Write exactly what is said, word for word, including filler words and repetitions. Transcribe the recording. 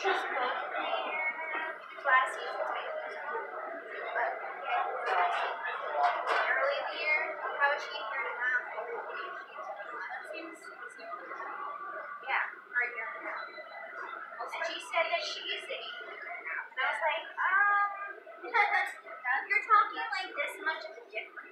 She's supposed to be here last season, but yeah, early in the year. How is she here now? That seems, yeah, right here now. And she said that she is a and I was like, um, you're talking like this much of a difference.